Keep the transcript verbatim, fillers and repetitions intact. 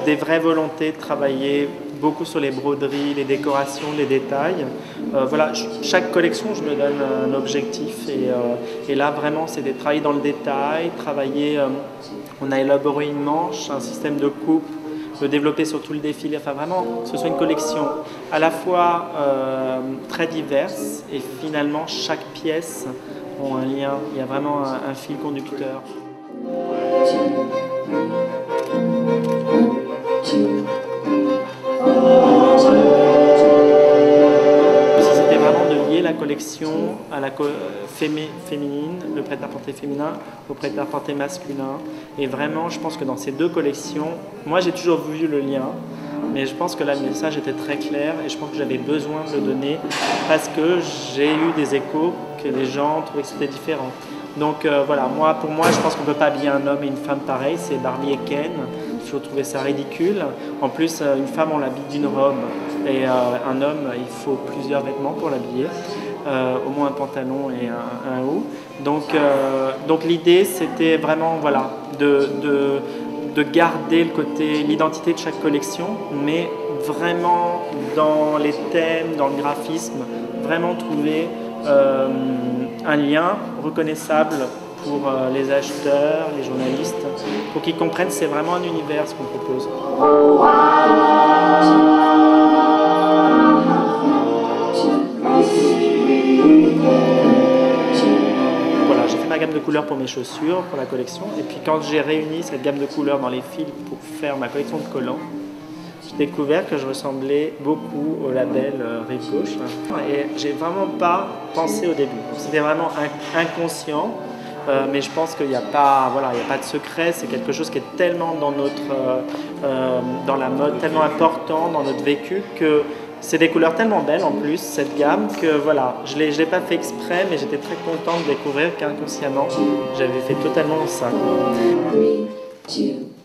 des vraies volontés de travailler beaucoup sur les broderies, les décorations, les détails. Euh, voilà, chaque collection, je me donne un objectif et, euh, et là vraiment c'est de travailler dans le détail, travailler, euh, on a élaboré une manche, un système de coupe, de développer sur tout le défilé, enfin vraiment que ce soit une collection à la fois euh, très diverse et finalement chaque pièce a un lien, il y a vraiment un, un fil conducteur. C'était vraiment de lier la collection à la co fémi féminine, le prêt-à-porter féminin au prêt-à-porter masculin. Et vraiment, je pense que dans ces deux collections, moi j'ai toujours vu le lien, mais je pense que là le message était très clair et je pense que j'avais besoin de le donner parce que j'ai eu des échos que les gens trouvaient que c'était différent. Donc euh, voilà, moi, pour moi, je pense qu'on ne peut pas habiller un homme et une femme pareil, c'est Barbie et Ken. Je trouvais ça ridicule. En plus, une femme, on l'habille d'une robe et euh, un homme, il faut plusieurs vêtements pour l'habiller, euh, au moins un pantalon et un, un haut. Donc, euh, donc l'idée, c'était vraiment voilà, de, de, de garder le côté, l'identité de chaque collection, mais vraiment dans les thèmes, dans le graphisme, vraiment trouver euh, un lien reconnaissable pour euh, les acheteurs, les journalistes, pour qu'ils comprennent que c'est vraiment un univers ce qu'on propose. Voilà, j'ai fait ma gamme de couleurs pour mes chaussures, pour la collection, et puis quand j'ai réuni cette gamme de couleurs dans les fils pour faire ma collection de collants, j'ai découvert que je ressemblais beaucoup au label euh, Rive Gauche. Et j'ai vraiment pas pensé au début. C'était vraiment inconscient, euh, mais je pense qu'il n'y a pas, voilà, il n'y a pas de secret. C'est quelque chose qui est tellement dans notre, euh, euh, dans la mode, tellement important dans notre vécu que c'est des couleurs tellement belles en plus, cette gamme, que voilà, je ne l'ai pas fait exprès, mais j'étais très contente de découvrir qu'inconsciemment, j'avais fait totalement ça. Three, two,